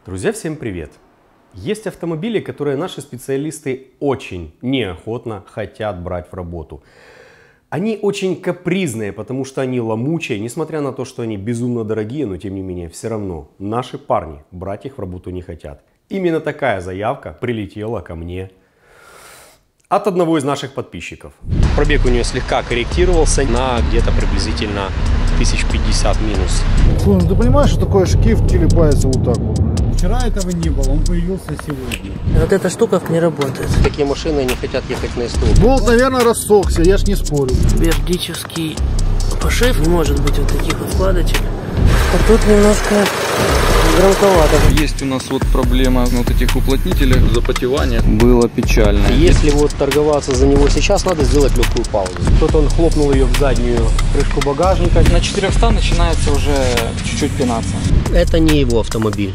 Друзья, всем привет! Есть автомобили, которые наши специалисты очень неохотно хотят брать в работу. Они очень капризные, потому что они ломучие, несмотря на то, что они безумно дорогие, но тем не менее, все равно наши парни брать их в работу не хотят. Именно такая заявка прилетела ко мне от одного из наших подписчиков. Пробег у нее слегка корректировался на где-то приблизительно 1050 минус. Слушай, ну ты понимаешь, что такое шкив телепается вот так вот? Вчера этого не было, он появился сегодня. Вот эта штука не работает. Такие машины не хотят ехать на СТО. Болт, наверное, рассохся, я ж не спорю. Бердичевский пошив, не может быть вот таких вот складочек. А тут немножко громковато. Есть у нас вот проблема на вот этих уплотнителях, запотевание. Было печально. Если вот торговаться за него сейчас, надо сделать легкую паузу. Кто-то он хлопнул ее в заднюю крышку багажника. На 400 начинается уже чуть-чуть пинаться. Это не его автомобиль.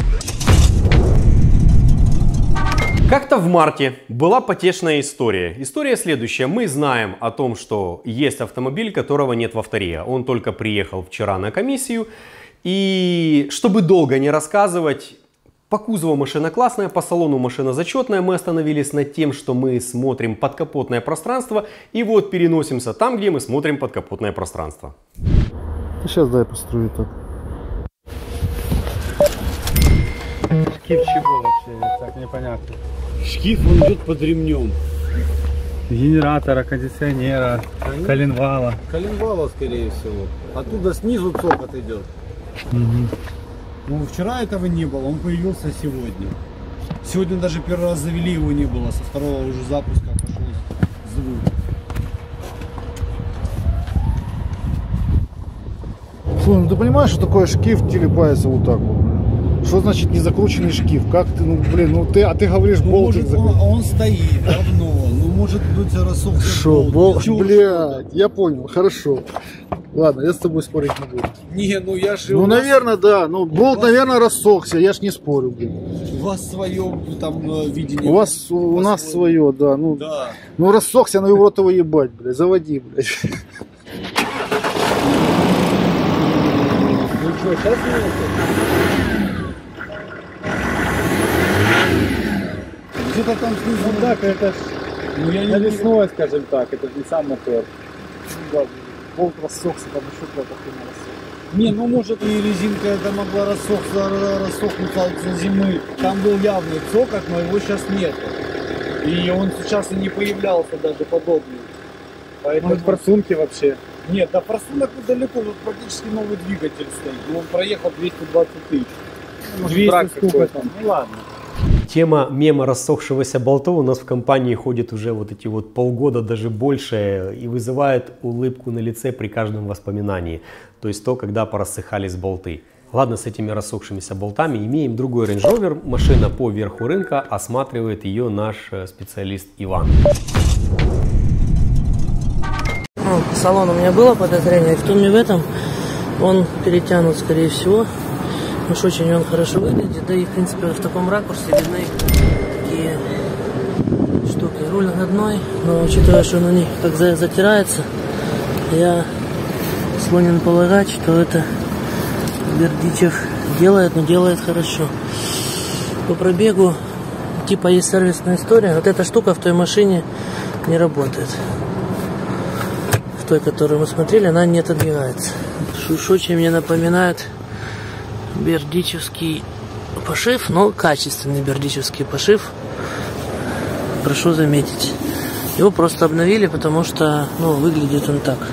Как-то в марте была потешная история. История следующая. Мы знаем о том, что есть автомобиль, которого нет в авторе. Он только приехал вчера на комиссию. И чтобы долго не рассказывать, по кузову машина классная, по салону машина зачетная. Мы остановились над тем, что мы смотрим подкапотное пространство. И вот переносимся там, где мы смотрим подкапотное пространство. Сейчас дай построю так. Шкив чего вообще? Так непонятно. Шкив он идет под ремнем. Генератора, кондиционера, коленвала. Коленвала, скорее всего. Оттуда снизу цокот идет. Ну, вчера этого не было, он появился сегодня. Сегодня даже первый раз завели, его не было. Со второго уже запуска пошел звук. Слушай, ну ты понимаешь, что такое шкив телепается вот так вот? Что значит не закрученный шкив? Как ты, ну блин, ну ты говоришь, Ну, болтик может, он стоит давно, ну может быть рассохся. Шо, блядь, я понял, хорошо. Ладно, я с тобой спорить не буду. Не, ну я же... Ну, наверное, да. Ну, болт, наверное, рассохся, я ж не спорю, блин. У вас свое там видение. У нас свое, да. Ну, да. Ну рассохся, ну его рот его ебать, блядь. Заводи, блядь. Ну что, сейчас где-то там снизу. Ну так, это ж Ну я не навесной, скажем так, это же не сам мотор. Да, болт рассохся, там еще кто-то хрена рассохся. Не, ну может и резинка это могла рассохнуться от зимы. Там был явный цокот, но его сейчас нет. И он сейчас и не появлялся даже подобный. Поэтому... Может, форсунки вообще? Нет, до форсунок далеко, тут практически новый двигатель стоит. Но он проехал 220 тысяч. 200 сколько там? Ну ладно. Тема мема рассохшегося болта у нас в компании ходит уже вот эти вот полгода, даже больше, и вызывает улыбку на лице при каждом воспоминании. То есть то, когда порассыхались болты. Ладно, с этими рассохшимися болтами имеем другой Range Rover. Машина по верху рынка, осматривает ее наш специалист Иван. Ну, салон у меня было подозрение, и в том и в этом он перетянут, скорее всего. Уж очень он хорошо выглядит, да и в принципе в таком ракурсе видны такие штуки. Руль родной, но учитывая, что он у них как затирается, я склонен полагать, что это Бердичев делает, но делает хорошо. По пробегу типа есть сервисная история. Вот эта штука в той машине не работает. В той, которую мы смотрели, она не отодвигается. Уж очень мне напоминает бердичевский пошив, но качественный бердичевский пошив, прошу заметить. Его просто обновили, потому что, ну, выглядит он так.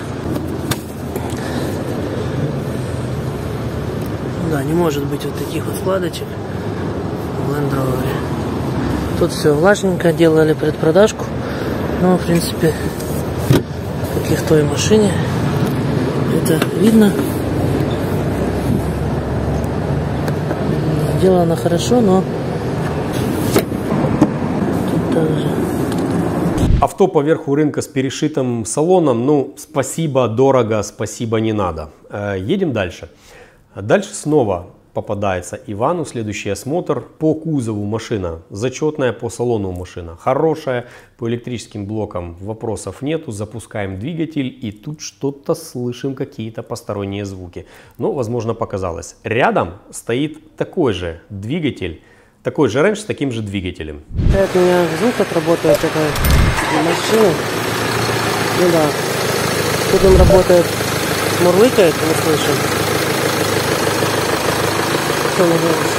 Да, не может быть вот таких вот складочек в Land Rover. Тут все влажненько, делали предпродажку, но в принципе, как и в той машине, это видно. Сделано хорошо, но тут также. Авто по верху рынка с перешитым салоном, ну, спасибо, дорого, спасибо, не надо. Едем дальше. Дальше снова попадается Ивану. Следующий осмотр. По кузову машина зачетная, по салону машина хорошая. По электрическим блокам вопросов нету. Запускаем двигатель и тут что-то слышим, какие-то посторонние звуки. Но, возможно, показалось. Рядом стоит такой же двигатель, такой же Range с таким же двигателем. Это у меня звук как работает этой машины. Ну да. Тут он работает, мурлыкает, мы слышим. Что он делает?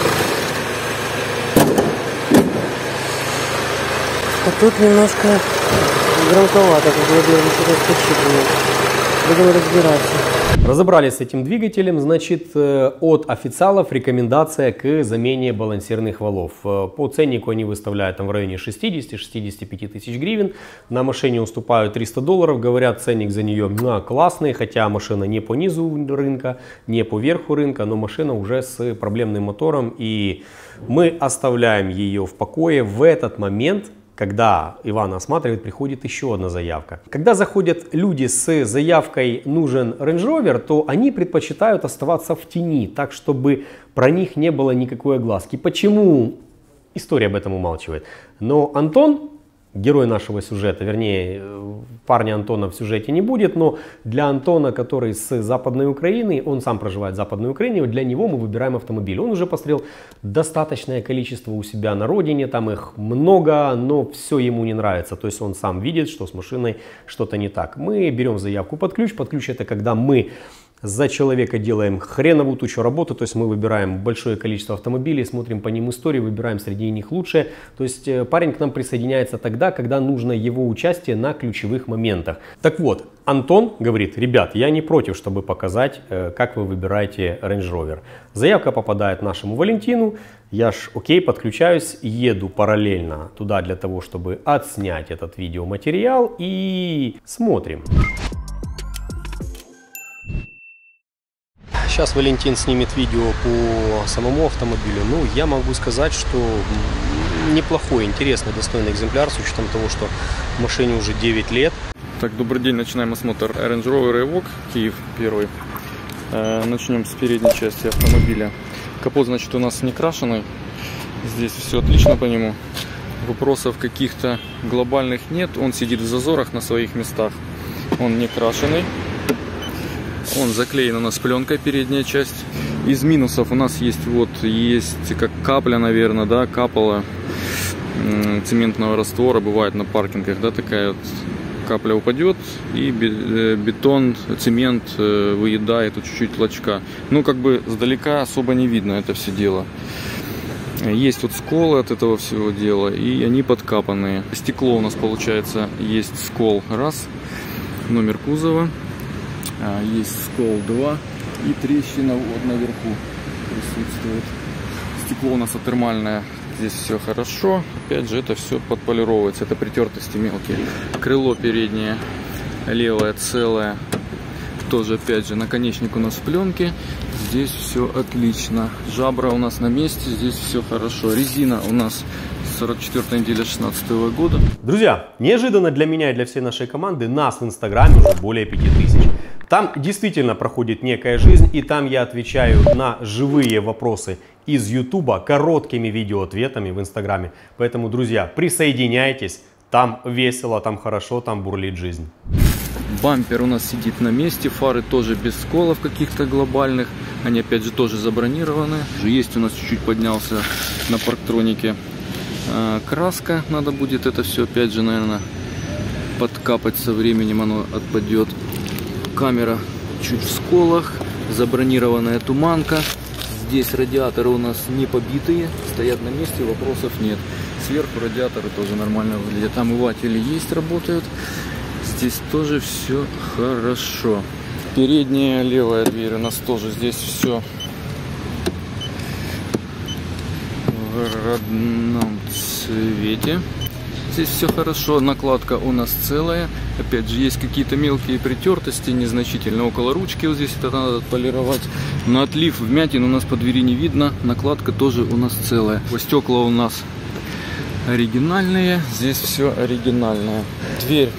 А тут немножко громковато, как вроде что-то подсчитывает. Будем разбираться. Разобрались с этим двигателем, значит, от официалов рекомендация к замене балансирных валов. По ценнику они выставляют там в районе 60-65 тысяч гривен. На машине уступают $300. Говорят, ценник за нее классный, хотя машина не по низу рынка, не по верху рынка, но машина уже с проблемным мотором. И мы оставляем ее в покое в этот момент. Когда Ивана осматривает, приходит еще одна заявка. Когда заходят люди с заявкой «нужен Range Rover», то они предпочитают оставаться в тени, так чтобы про них не было никакой огласки. Почему? История об этом умалчивает. Но Антон, герой нашего сюжета, вернее, парня Антона в сюжете не будет, но для Антона, который с Западной Украины, он сам проживает в Западной Украине, для него мы выбираем автомобиль. Он уже посмотрел достаточное количество у себя на родине, там их много, но все ему не нравится. То есть он сам видит, что с машиной что-то не так. Мы берем заявку под ключ. Под ключ — это когда мы за человека делаем хреновую тучу работы, то есть мы выбираем большое количество автомобилей, смотрим по ним истории, выбираем среди них лучшее. То есть парень к нам присоединяется тогда, когда нужно его участие на ключевых моментах. Так вот, Антон говорит: ребят, я не против, чтобы показать, как вы выбираете Range Rover. Заявка попадает нашему Валентину, я ж окей, подключаюсь, еду параллельно туда для того, чтобы отснять этот видеоматериал и смотрим. Сейчас Валентин снимет видео по самому автомобилю. Ну, я могу сказать, что неплохой, интересный, достойный экземпляр, с учетом того, что машине уже 9 лет. Так, добрый день, начинаем осмотр Range Rover Evoque, Киев первый. Начнем с передней части автомобиля. Капот, значит, у нас не крашеный. Здесь все отлично по нему. Вопросов каких-то глобальных нет. Он сидит в зазорах на своих местах. Он не крашеный. Он заклеен у нас пленкой, передняя часть. Из минусов у нас есть как капля, наверное, да, капала цементного раствора. Бывает на паркингах, да, такая вот капля упадет, и бетон, цемент выедает чуть-чуть лачка. Ну, как бы сдалека особо не видно это все дело. Есть вот сколы от этого всего дела, и они подкапанные. Стекло у нас, получается, есть скол раз, номер кузова. Есть скол 2 и трещина вот наверху присутствует. Стекло у нас атермальное, здесь все хорошо. Опять же, это все подполировывается, это притертости мелкие. Крыло переднее левое целое, тоже опять же наконечник у нас в пленке. Здесь все отлично. Жабра у нас на месте, здесь все хорошо. Резина у нас 44-я неделя 2016 года. Друзья, неожиданно для меня и для всей нашей команды нас в Инстаграме уже более 5000. Там действительно проходит некая жизнь, и там я отвечаю на живые вопросы из Ютуба короткими видеоответами в Инстаграме. Поэтому, друзья, присоединяйтесь, там весело, там хорошо, там бурлит жизнь. Бампер у нас сидит на месте, фары тоже без сколов каких-то глобальных, они опять же тоже забронированы. Есть у нас чуть-чуть поднялся на парктронике краска, надо будет это все опять же, наверное, подкапать со временем, оно отпадет. Камера чуть в сколах, забронированная туманка. Здесь радиаторы у нас не побитые, стоят на месте, вопросов нет. Сверху радиаторы тоже нормально выглядят. Омыватели есть, работают. Здесь тоже все хорошо. Передняя левая дверь у нас тоже здесь все в родном цвете. Здесь все хорошо, накладка у нас целая. Опять же, есть какие-то мелкие притертости, незначительно около ручки. Вот здесь это надо полировать. Но отлив, вмятин у нас по двери не видно. Накладка тоже у нас целая. Стекла у нас оригинальные. Здесь все оригинальное. Дверь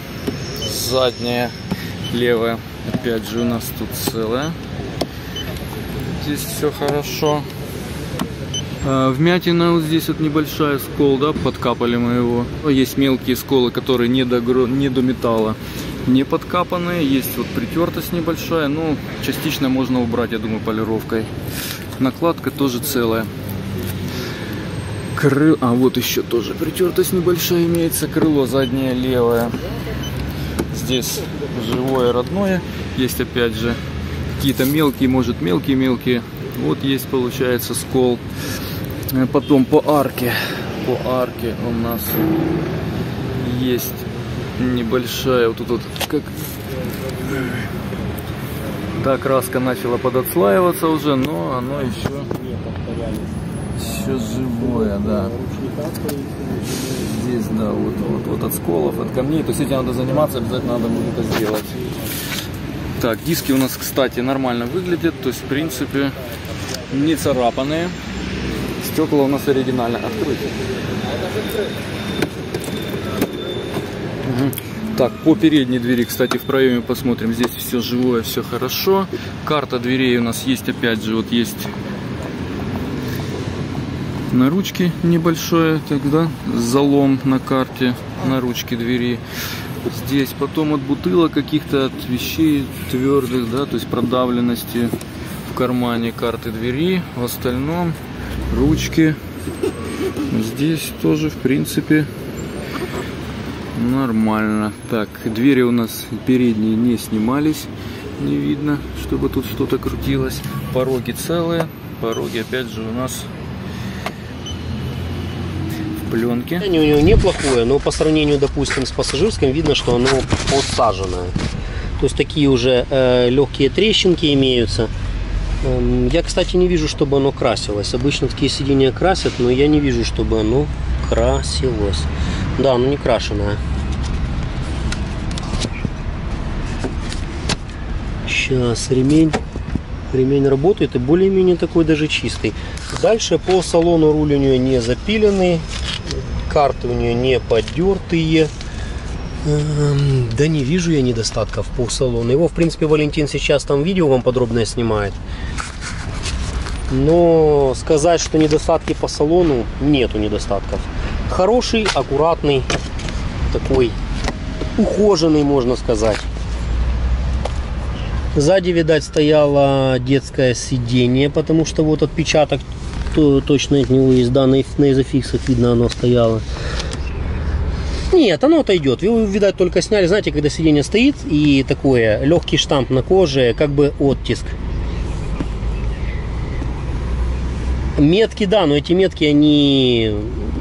задняя, левая, опять же у нас тут целая. здесь все хорошо. Вмятина вот здесь вот небольшая, скол, да, подкапали мы его. Есть мелкие сколы, которые не до металла, не подкапанные. Есть вот притертость небольшая, но частично можно убрать, я думаю, полировкой. Накладка тоже целая. А вот еще тоже притертость небольшая имеется. Крыло заднее левое. Здесь живое, родное. Есть опять же какие-то мелкие, может мелкие. Вот есть, получается, скол. Потом по арке у нас есть небольшая, вот тут вот, как та краска начала подотслаиваться уже, но оно еще живое, да. Здесь, да, вот от сколов, от камней. То есть этим надо заниматься, обязательно надо будет это сделать. Так, диски у нас, кстати, нормально выглядят, то есть в принципе не царапанные. Стекла у нас оригинально открыты. Так, по передней двери, кстати, в проеме посмотрим. Здесь все живое, все хорошо. Карта дверей у нас есть, опять же, вот есть на ручке небольшое, тогда залом на карте, на ручке двери. Здесь потом от бутылок каких-то, от вещей твердых, да, то есть продавленности в кармане карты двери. В остальном ручки здесь тоже, в принципе, нормально. Так, двери у нас передние не снимались, не видно, чтобы тут что-то крутилось. Пороги целые, пороги опять же у нас в пленке. У него неплохое, но по сравнению, допустим, с пассажирским видно, что оно подсаженное. То есть такие уже легкие трещинки имеются. Я, кстати, не вижу, чтобы оно красилось. Обычно такие сиденья красят, но я не вижу, чтобы оно красилось. Да, оно не крашеное. Сейчас ремень работает и более-менее такой даже чистый. Дальше по салону руль у нее не запиленный. Карты у нее не подертые. Да не вижу я недостатков по салону. Его, в принципе, Валентин сейчас там видео вам подробное снимает. Но сказать, что недостатки по салону, нету недостатков. Хороший, аккуратный, такой ухоженный, можно сказать. Сзади, видать, стояло детское сиденье, потому что вот отпечаток точно от него есть, да, на изофиксах видно, оно стояло. Нет, оно отойдет. Вы, видать, только сняли, знаете, когда сиденье стоит и такое, легкий штамп на коже, как бы оттиск. Метки, да, но эти метки, они...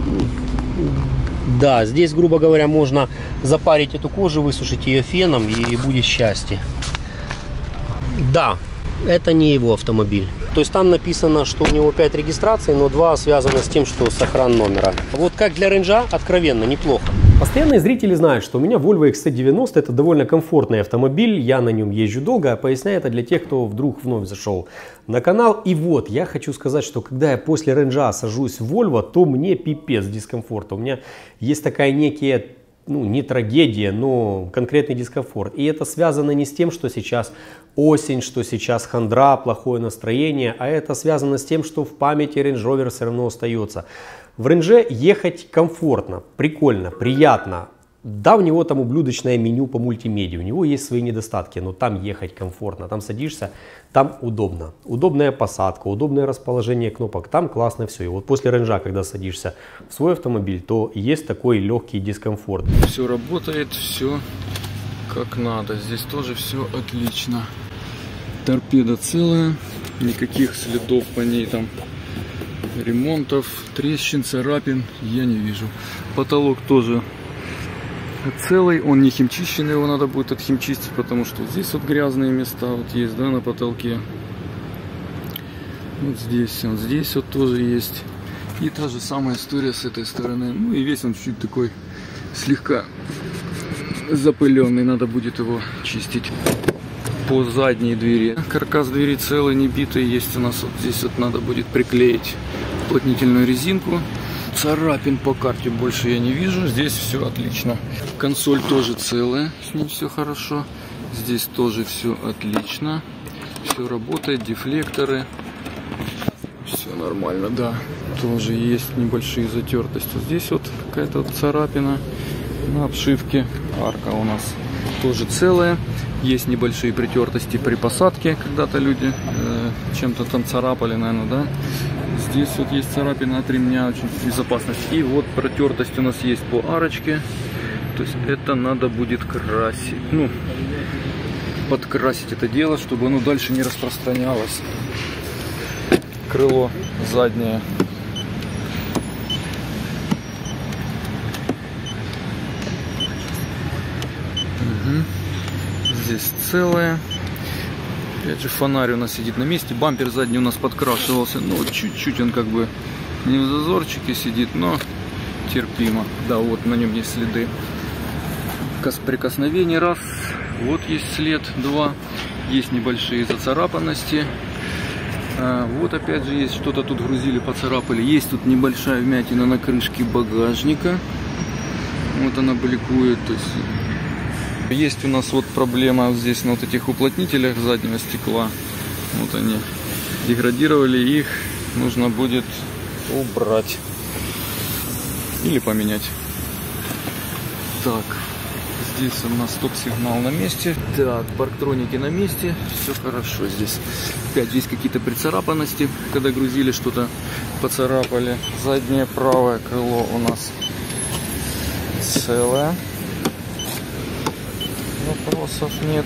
Да, здесь, грубо говоря, можно запарить эту кожу, высушить ее феном, и будет счастье. Да, это не его автомобиль. То есть там написано, что у него 5 регистраций, но 2 связаны с тем, что сохран номера. Вот как для рейнджа, откровенно, неплохо. Постоянные зрители знают, что у меня Volvo XC90 это довольно комфортный автомобиль, я на нем езжу долго, поясняю это для тех, кто вдруг вновь зашел на канал. И вот, я хочу сказать, что когда я после рейнджа сажусь в Volvo, то мне пипец дискомфорта. У меня есть такая некая, ну, не трагедия, но конкретный дискомфорт. И это связано не с тем, что сейчас осень, что сейчас хандра, плохое настроение, а это связано с тем, что в памяти Range Rover все равно остается. В рейнже ехать комфортно, прикольно, приятно. Да, у него там ублюдочное меню по мультимедиа, у него есть свои недостатки, но там ехать комфортно, там садишься, там удобно. Удобная посадка, удобное расположение кнопок, там классно все. И вот после рейнджа, когда садишься в свой автомобиль, то есть такой легкий дискомфорт. Все работает, все как надо, здесь тоже все отлично. Торпеда целая, никаких следов по ней там, ремонтов, трещин, царапин я не вижу. Потолок тоже целый, он не химчищенный, его надо будет отхимчистить, потому что вот здесь вот грязные места вот есть, да, на потолке. Вот здесь вот тоже есть. И та же самая история с этой стороны. Ну и весь он чуть такой слегка запыленный, надо будет его чистить. По задней двери каркас двери целый, не битый, есть у нас вот здесь вот надо будет приклеить уплотнительную резинку. Царапин по карте больше я не вижу, здесь все отлично. Консоль тоже целая, с ней все хорошо. Здесь тоже все отлично, все работает, дефлекторы, нормально, да. Тоже есть небольшие затертости. Здесь вот какая-то вот царапина на обшивке. Арка у нас тоже целая. Есть небольшие притертости при посадке. Когда-то люди чем-то там царапали, наверное, да. Здесь вот есть царапина от ремня, очень безопасность. И вот протертость у нас есть по арочке. То есть это надо будет красить. Ну, подкрасить это дело, чтобы оно дальше не распространялось. Крыло заднее. Здесь целое. Опять же, фонарь у нас сидит на месте. Бампер задний у нас подкрашивался. Ну, вот чуть-чуть он как бы не в зазорчике сидит, но терпимо. Да, вот на нем есть следы прикосновений. Раз. Вот есть след. Два. Есть небольшие зацарапанности. Вот опять же есть что-то тут грузили, поцарапали. Есть тут небольшая вмятина на крышке багажника. Вот она бликует. То есть у нас вот проблема вот здесь на вот этих уплотнителях заднего стекла. Вот они деградировали, их нужно будет убрать или поменять. Так, здесь у нас стоп-сигнал на месте. Так, парктроники на месте. Все хорошо здесь. Опять здесь какие-то прицарапанности, когда грузили, что-то поцарапали. Заднее правое крыло у нас целое. Вопросов нет.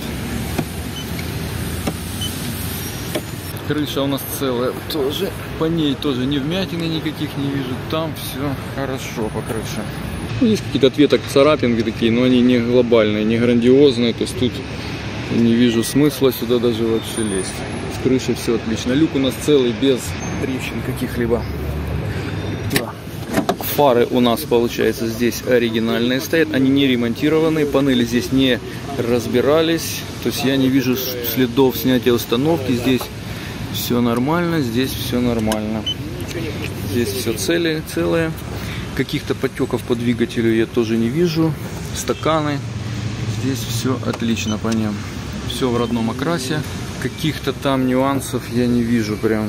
Крыша у нас целая тоже. По ней тоже ни вмятины никаких не вижу. Там все хорошо по крыше. Есть какие-то ответок царапинки такие, но они не глобальные, не грандиозные. То есть тут не вижу смысла сюда даже вообще лезть. С крышей все отлично. Люк у нас целый, без трещин каких-либо. Да. Фары у нас, получается, здесь оригинальные стоят. Они не ремонтированные. Панели здесь не разбирались. То есть я не вижу следов снятия установки. Здесь все нормально. Здесь все нормально. Здесь все целое. Каких-то потеков по двигателю я тоже не вижу. Стаканы. Здесь все отлично по ним. Все в родном окрасе. Каких-то там нюансов я не вижу прям.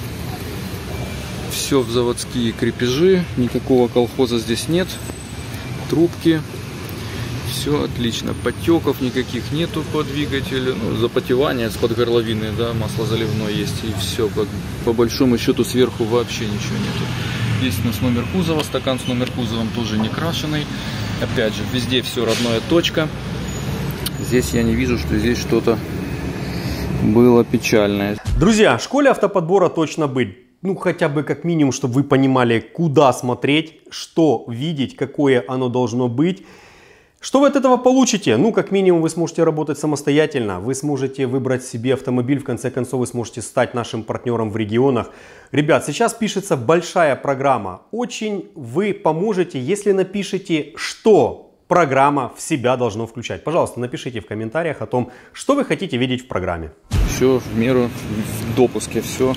Все в заводские крепежи. Никакого колхоза здесь нет. Трубки. Все отлично. Потеков никаких нету по двигателю. Ну, запотевание с-под горловины, да, масло заливное есть. И все. По большому счету сверху вообще ничего нету. Есть у нас номер кузова. Стакан с номер кузовом тоже не крашеный. Опять же, везде все родная точка. Здесь я не вижу, что здесь что-то было печальное. Друзья, школе автоподбора точно быть. Ну, хотя бы как минимум, чтобы вы понимали, куда смотреть, что видеть, какое оно должно быть. Что вы от этого получите? Ну, как минимум, вы сможете работать самостоятельно, вы сможете выбрать себе автомобиль, в конце концов, вы сможете стать нашим партнером в регионах. Ребят, сейчас пишется большая программа. Очень вы поможете, если напишите, что программа в себя должна включать. Пожалуйста, напишите в комментариях о том, что вы хотите видеть в программе. Все в меру, в допуске, все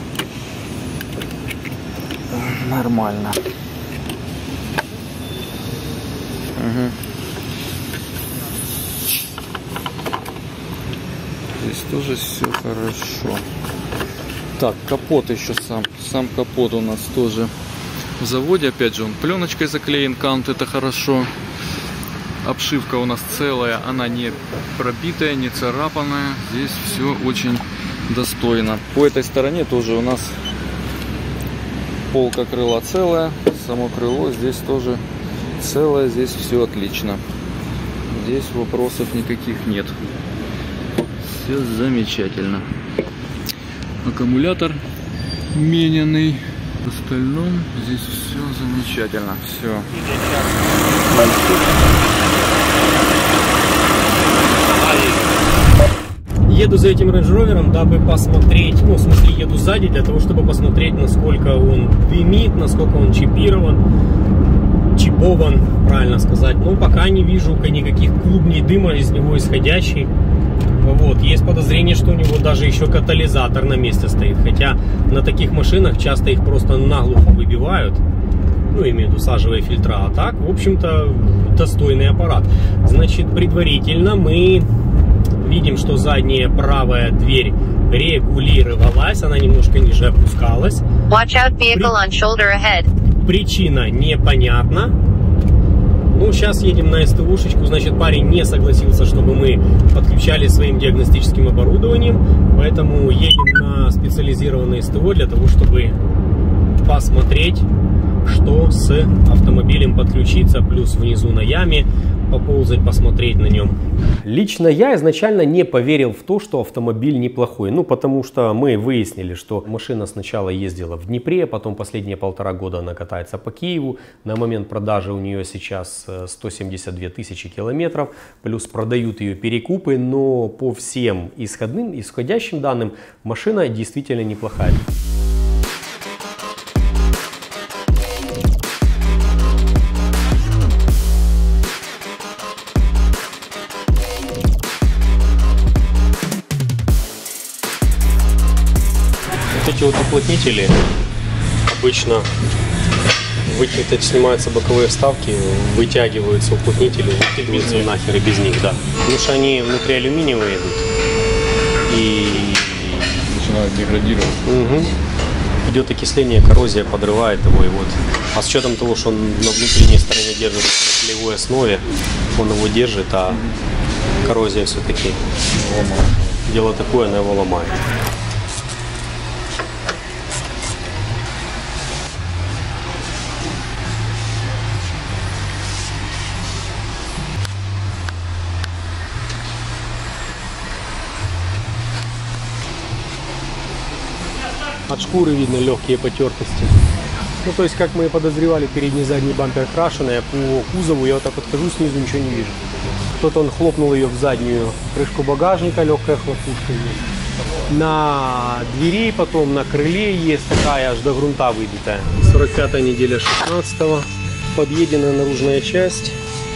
нормально. Угу. Здесь тоже все хорошо. Так, капот еще сам капот у нас тоже в заводе. Опять же, он пленочкой заклеен, кант, это хорошо. Обшивка у нас целая, она не пробитая, не царапанная. Здесь все очень достойно. По этой стороне тоже у нас полка крыла целая, само крыло здесь тоже целое, здесь все отлично. Здесь вопросов никаких нет. Все замечательно. Аккумулятор мененный. В остальном здесь все замечательно. Все. Еду за этим Range Rover, дабы посмотреть, ну, в смысле, еду сзади, для того, чтобы посмотреть, насколько он дымит, насколько он чипован, правильно сказать. Но пока не вижу никаких клубней дыма из него исходящий. Вот, есть подозрение, что у него даже еще катализатор на месте стоит. Хотя на таких машинах часто их просто наглухо выбивают. Ну, имею в виду сажевые фильтра. А так, в общем-то, достойный аппарат. Значит, предварительно мы видим, что задняя правая дверь регулировалась, она немножко ниже опускалась. Watch out, vehicle on shoulder ahead. Причина непонятна. Ну, сейчас едем на СТОшечку, значит, парень не согласился, чтобы мы подключали своим диагностическим оборудованием, поэтому едем на специализированное СТО для того, чтобы посмотреть, что с автомобилем подключиться, плюс внизу на яме поползать, посмотреть на нем. Лично я изначально не поверил в то, что автомобиль неплохой. Ну, потому что мы выяснили, что машина сначала ездила в Днепре, потом последние 1,5 года она катается по Киеву. На момент продажи у нее сейчас 172 тысячи километров, плюс продают ее перекупы, но по всем исходящим данным машина действительно неплохая. Эти вот уплотнители обычно снимаются боковые вставки, вытягиваются уплотнители, выкидываются нахер и без них, да. Потому что они внутри алюминиевые идут и начинают деградировать. Угу. Идет окисление, коррозия подрывает его, и вот. А с учетом того, что он на внутренней стороне держится на клеевой основе, он его держит, а коррозия все-таки дело такое, она его ломает. От шкуры видно легкие потертости. Ну, то есть, как мы и подозревали, передний и задний бампер крашеный, а по кузову я вот так подхожу, снизу ничего не вижу. Кто-то он хлопнул ее в заднюю крышку багажника, легкая хлопушка есть. На двери, потом на крыле есть такая, аж до грунта выбитая. 45-я неделя 16-го. Подъеденная наружная часть.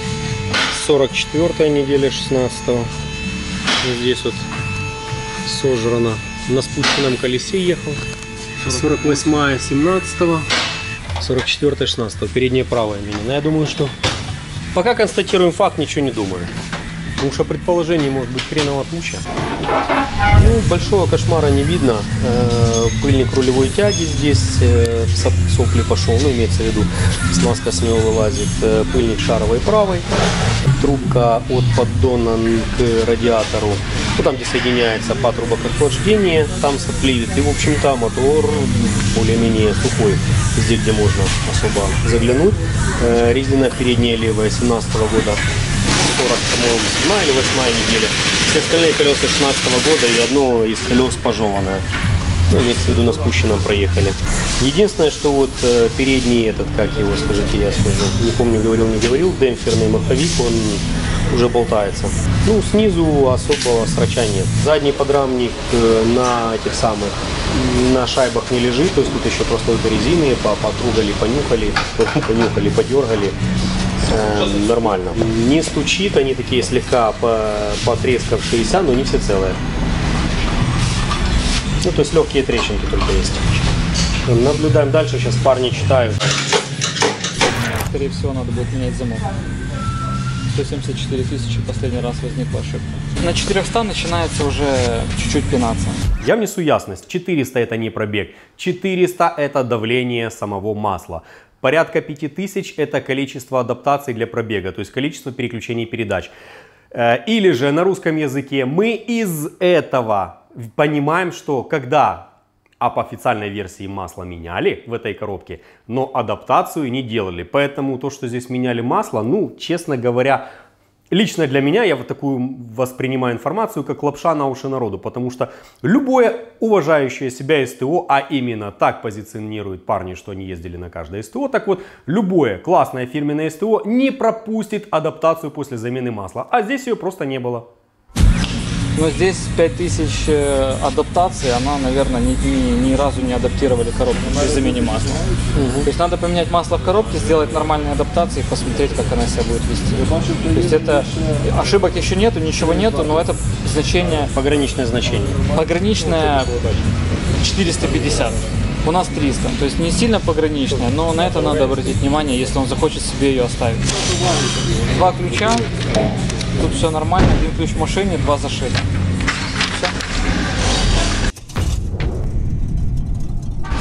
44-я неделя 16-го. Здесь вот сожрано. На спущенном колесе ехал. 48-я 17-го, 44-я 16-го, переднее правое мини. Но я думаю, что пока констатируем факт, ничего не думаю. Потому что предположений может быть хреново туча. Ну, большого кошмара не видно. Пыльник рулевой тяги здесь, сопли пошел, ну, имеется в виду, смазка с него вылазит. Пыльник шаровой правой. Трубка от поддона к радиатору, ну, там, где соединяется патрубок охлаждения, там сопливит. И, в общем-то, мотор более-менее сухой, везде, где можно особо заглянуть. Резина передняя левая 17-го года, 40, по-моему, 7 или 8 неделя. Все остальные колеса 16-го года и одно из колес пожеванное. Ну, имеется в виду, на спущенном проехали. Единственное, что вот передний этот, как его, скажите, я скажу, не помню, говорил, не говорил, демпферный маховик, он уже болтается. Ну, снизу особого срача нет. Задний подрамник на этих самых, на шайбах не лежит, то есть тут еще просто резины, потрогали, понюхали, подергали. Нормально. Не стучит, они такие слегка потрескавшиеся, но не все целые. Ну, то есть легкие трещинки только есть. Наблюдаем дальше, сейчас парни читают. Скорее всего, надо будет менять замок. 174 тысячи, последний раз возникла ошибка. На 400 начинается уже чуть-чуть пинаться. Я внесу ясность. 400 это не пробег. 400 это давление самого масла. Порядка 5000 это количество адаптаций для пробега, то есть количество переключений передач. Или же на русском языке мы из этого понимаем, что когда по официальной версии масло меняли в этой коробке, но адаптацию не делали. Поэтому то, что здесь меняли масло, ну, честно говоря, лично для меня, я вот такую воспринимаю информацию, как лапша на уши народу. Потому что любое уважающее себя СТО, а именно так позиционируют парни, что они ездили на каждое СТО, так вот, любое классное фирменное СТО не пропустит адаптацию после замены масла. А здесь ее просто не было. Но здесь 5000 адаптаций, она, наверное, ни разу не адаптировали коробку при замене масла. То есть надо поменять масло в коробке, сделать нормальные адаптации и посмотреть, как она себя будет вести. То есть это ошибок еще нету, ничего нету, но это значение... Пограничное значение. Пограничное 450. У нас 300, то есть не сильно пограничное, но на это надо обратить внимание, если он захочет себе ее оставить. 2 ключа. Тут все нормально, 1 ключ в машине, 2 зашита. Все.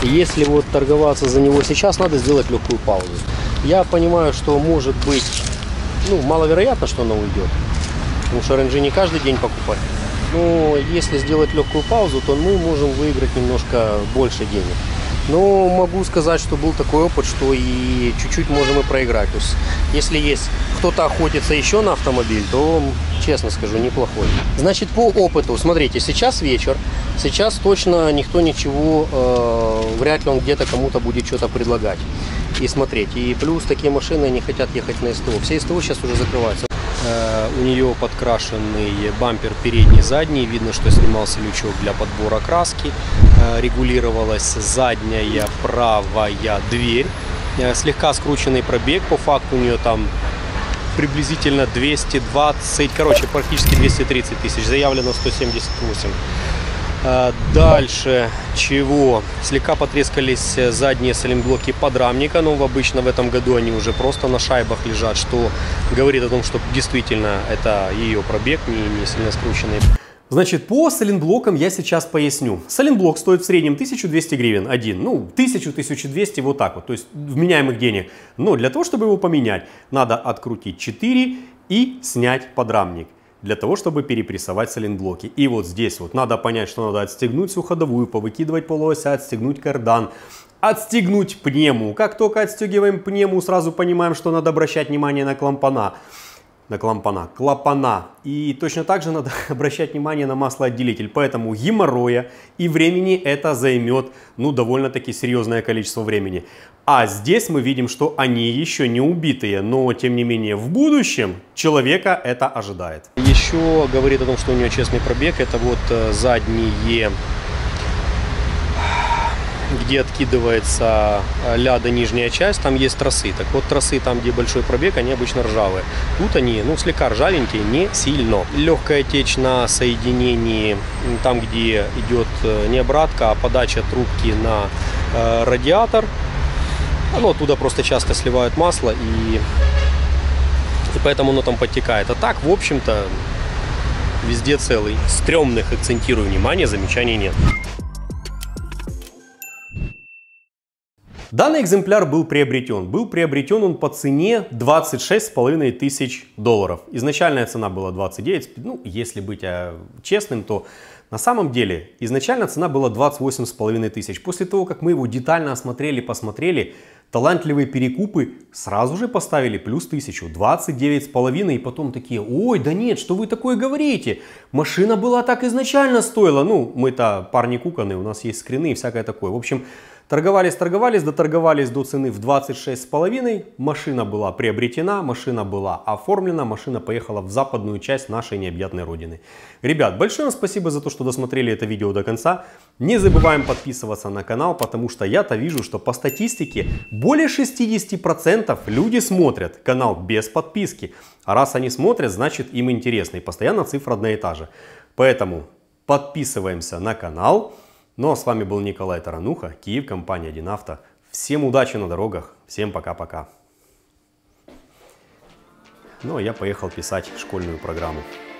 И если вот торговаться за него сейчас, надо сделать легкую паузу. Я понимаю, что может быть, ну, маловероятно, что она уйдет. Потому что RNG не каждый день покупать. Но если сделать легкую паузу, то мы можем выиграть немножко больше денег. Но могу сказать, что был такой опыт, что и чуть-чуть можем и проиграть. То есть, если есть кто-то охотится еще на автомобиль, то, честно скажу, неплохой. Значит, по опыту, смотрите, сейчас вечер, сейчас точно никто ничего, вряд ли он где-то кому-то будет что-то предлагать и смотреть. И плюс такие машины не хотят ехать на СТО. Все СТО сейчас уже закрываются. У нее подкрашенный бампер передний, задний. Видно, что снимался лючок для подбора краски. Регулировалась задняя правая дверь. Слегка скрученный пробег. По факту у нее там приблизительно 220, короче, практически 230 тысяч. Заявлено 178. Дальше чего? Слегка потрескались задние сайлентблоки подрамника, но обычно в этом году они уже просто на шайбах лежат, что говорит о том, что действительно это ее пробег, не сильно скрученный. Значит, по сайлентблокам я сейчас поясню. Сайлентблок стоит в среднем 1200 гривен один, ну 1000-1200 вот так вот, то есть вменяемых денег. Но для того, чтобы его поменять, надо открутить 4 и снять подрамник. Для того, чтобы перепрессовать сайлентблоки. И вот здесь вот надо понять, что надо отстегнуть всю ходовую, повыкидывать полуося, отстегнуть кардан, отстегнуть пнему. Как только отстегиваем пнему, сразу понимаем, что надо обращать внимание на клапана. Клапана. И точно так же надо обращать внимание на маслоотделитель. Поэтому геморроя и времени это займет, ну, довольно-таки серьезное количество времени. А здесь мы видим, что они еще не убитые, но тем не менее в будущем человека это ожидает. Еще говорит о том, что у нее честный пробег. Это вот задние, где откидывается ляда нижняя часть, там есть тросы. Так вот, тросы там, где большой пробег, они обычно ржавые. Тут они, ну, слегка ржавенькие, не сильно. Легкая течь на соединении, там, где идет не обратка, а подача трубки на радиатор. Оно оттуда просто часто сливают масло, и поэтому оно там подтекает. А так, в общем-то, везде целый. Стрёмных, акцентирую внимание, замечаний нет. Данный экземпляр был приобретен. Был приобретен он по цене 26,5 тысяч долларов. Изначальная цена была 29. Ну, если быть честным, то на самом деле изначально цена была 28,5 тысяч. После того, как мы его детально осмотрели, посмотрели, талантливые перекупы сразу же поставили плюс 1000, 29,5. И потом такие: ой, да нет, что вы такое говорите? Машина была так изначально стоила. Ну, мы-то парни куканы, у нас есть скрины и всякое такое. В общем, торговались, доторговались до цены в 26,5. Машина была приобретена, машина была оформлена, машина поехала в западную часть нашей необъятной родины. Ребят, большое вам спасибо за то, что досмотрели это видео до конца. Не забываем подписываться на канал, потому что я-то вижу, что по статистике более 60% люди смотрят канал без подписки. А раз они смотрят, значит им интересно. И постоянно цифра одна и та же. Поэтому подписываемся на канал. Ну а с вами был Николай Тарануха, Киев, компания Динавто. Всем удачи на дорогах, всем пока-пока. Ну а я поехал писать школьную программу.